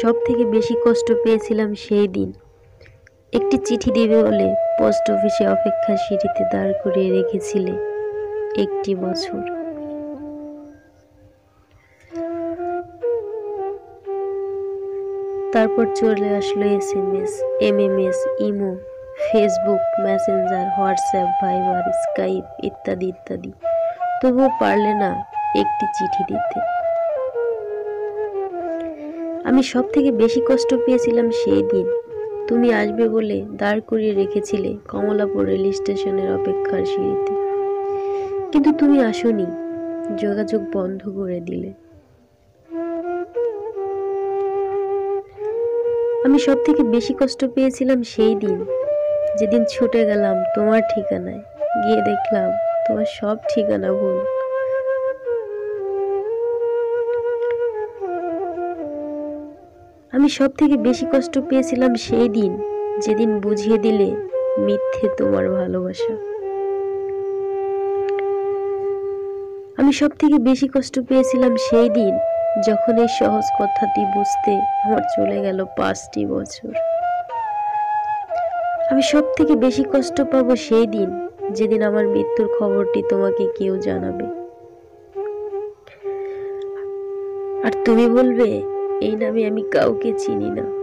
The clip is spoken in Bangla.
সবথেকে বেশি কষ্ট পেয়েছিলাম সেই দিন, একটি চিঠি দিবে বলে পোস্ট অফিসে অপেক্ষার সিঁড়িতে দাঁড় করিয়ে রেখেছিলে 1 বছর। তারপর চলে আসলো SMS, MMS, Imo, Facebook, Messenger, WhatsApp, Viber, Skype ইত্যাদি ইত্যাদি। তবুও পারলে না একটি চিঠি দিতে। আমি সবথেকে বেশি কষ্ট পেয়েছিলাম সেই দিন, তুমি আসবে বলে দাঁড় করিয়ে রেখেছিলে কমলাপুর রেল স্টেশনের অপেক্ষার সিঁড়িতে, কিন্তু তুমি আসোনি, যোগাযোগ বন্ধ করে দিলে। আমি সবথেকে বেশি কষ্ট পেয়েছিলাম সেই দিন, যেদিন ছুটে গেলাম তোমার ঠিকানায়, গিয়ে দেখলাম তোমার সব ঠিকানা ভুল। আমি সবথেকে বেশি কষ্ট পেয়েছিলাম সেই দিন, যেদিন বুঝিয়ে দিলে মিথ্যে তোমার ভালোবাসা। আমি সবথেকে বেশি কষ্ট পেয়েছিলাম সেই দিন, যখন এই সহজ কথাটি বুঝতে আমার চলে গেল 5টি বছর। আমি সবথেকে বেশি কষ্ট পাবো সেই দিন, যেদিন আমার মৃত্যুর খবরটি তোমাকে কেউ জানাবে, আর তুমি বলবে এই নামে আমি কাউকে চিনি না।